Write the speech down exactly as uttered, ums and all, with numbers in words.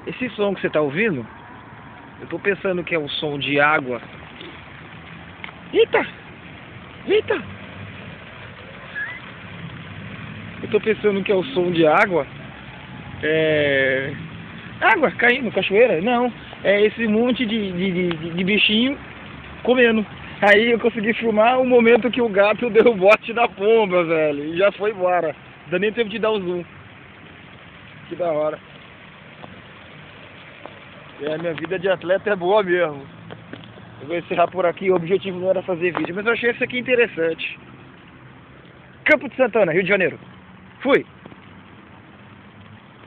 Esse som que você tá ouvindo, eu tô pensando que é o som de água. Eita! Eita! Eu tô pensando que é o som de água. É... Água caindo, cachoeira? Não. É esse monte de, de, de, de bichinho comendo. Aí eu consegui filmar o momento que o gato deu o bote da pomba, velho. E já foi embora. Ainda nem tempo de dar o zoom. Que da hora. É, minha vida de atleta é boa mesmo. Eu vou encerrar por aqui. O objetivo não era fazer vídeo, mas eu achei isso aqui interessante. Campo de Santana, Rio de Janeiro. Fui!